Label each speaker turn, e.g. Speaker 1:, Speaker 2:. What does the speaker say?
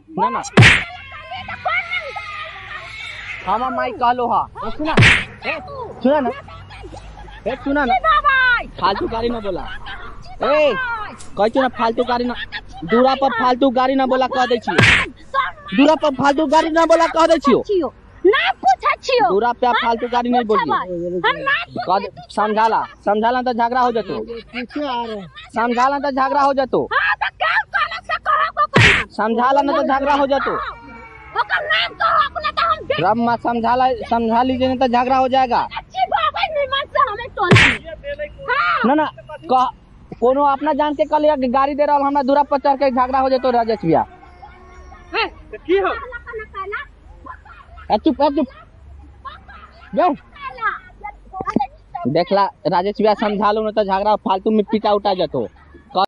Speaker 1: ना ना हम माई कहलो हा सुना सुना ना सुना ना फालतू गाड़ी ना बोला ए कह ना फालतू गाड़ी ना दूरा पर फालतू गाड़ी ना बोला कह दे दूरा पर फालतू गाड़ी ना बोला कह दे
Speaker 2: ना पूछा छियो
Speaker 1: दूरा पे फालतू गाड़ी नहीं बोलिए समझाला समझाला तो झगड़ा हो जतो समझाला तो झगड़ा हो जतो समझाला ना तो झगड़ा हो जतो रम्मा समझाला समझा लीजिए नहीं तो झगड़ा हो जाएगा ना ना कोनो अपना जान के कल गाड़ी दे रहा हमारा दूरा पर चढ़ के झगड़ा हो जतो राजेश भैया चुप चुप देखला राजेश भैया समझा लो ना तो झगड़ा फालतू में पिटा उठा जतो।